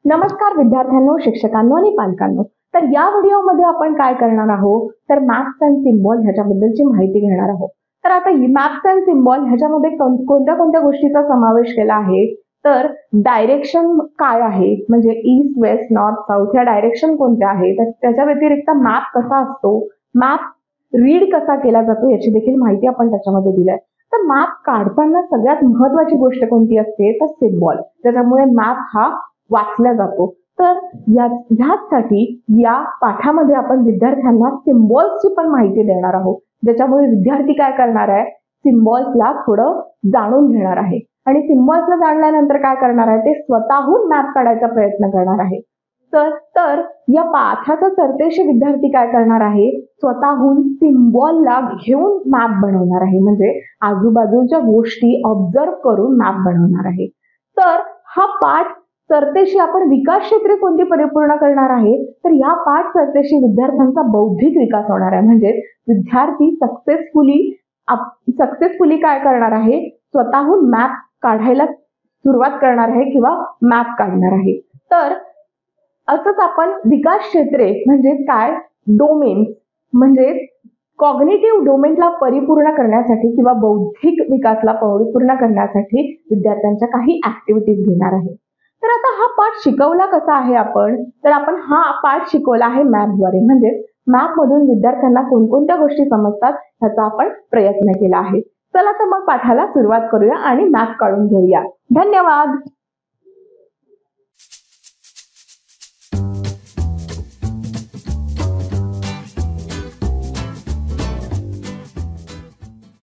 नमस्कार विद्यार्थ्यांनो, शिक्षकांनो आणि पालकांनो. तर या व्हिडिओमध्ये आपण काय करणार आहोत तर मॅप्स अँड सिम्बॉल ह्याच्याबद्दलची माहिती घेणार आहोत. तर आता मॅप्स अँड सिम्बॉल ह्याच्यामध्ये कोणत्या कोणत्या गोष्टीचा समावेश केला आहे तर डायरेक्शन काय आहे, म्हणजे ईस्ट वेस्ट नॉर्थ साऊथ या डायरेक्शन कोणत्या आहेत, त्याच्या व्यतिरिक्त मॅप कसा असतो, मॅप रीड कसा केला जातो याची देखील माहिती आपण त्याच्यामध्ये दिली आहे. तर मॅप काढताना सगळ्यात महत्वाची गोष्ट कोणती असते तर सिम्बॉल, त्याच्यामुळे मॅप हा वाचला जातो. तर ह्यासाठी या पाठामध्ये आपण विद्यार्थ्यांना सिम्बॉल्सची पण माहिती देणार आहोत, ज्याच्यामुळे विद्यार्थी काय करणार आहे सिम्बॉल्सला थोडं जाणून घेणार आहे आणि सिम्बॉल्सला जाणल्यानंतर काय करणार आहे ते स्वतःहून मॅप काढायचा प्रयत्न करणार आहे. तर या पाठाचा सरतेशी विद्यार्थी काय करणार आहे स्वतःहून सिम्बॉलला घेऊन मॅप बनवणार आहे, म्हणजे आजूबाजूच्या गोष्टी ऑब्झर्व करून मॅप बनवणार आहे. तर हा पाठ सरतेशी आपण विकास क्षेत्रे कोणती परिपूर्ण करणार आहे तर या पाठ सरतेशी विद्यार्थ्यांचा बौद्धिक विकास होणार आहे, म्हणजे विद्यार्थी सक्सेसफुली काय करणार आहे स्वतःहून मॅप काढायला सुरुवात करणार आहे किंवा मॅप काढणार आहे. तर असंच आपण विकास क्षेत्रे म्हणजे काय डोमेन्स म्हणजे कॉग्निटिव्ह डोमेनला परिपूर्ण करण्यासाठी किंवा बौद्धिक विकासला परिपूर्ण करण्यासाठी विद्यार्थ्यांच्या काही ऍक्टिव्हिटीज घेणार आहे. तर आता हा पाठ शिकवला कसा आहे तर आपण हा पाठ शिकवला आहे मॅपद्वारे, म्हणजे मॅप मधून विद्यार्थ्यांना कोणकोणत्या गोष्टी समजतात ह्याचा आपण प्रयत्न केला आहे. चला तर मग पाठाला सुरुवात करूया आणि मॅप काढून घेऊया. धन्यवाद.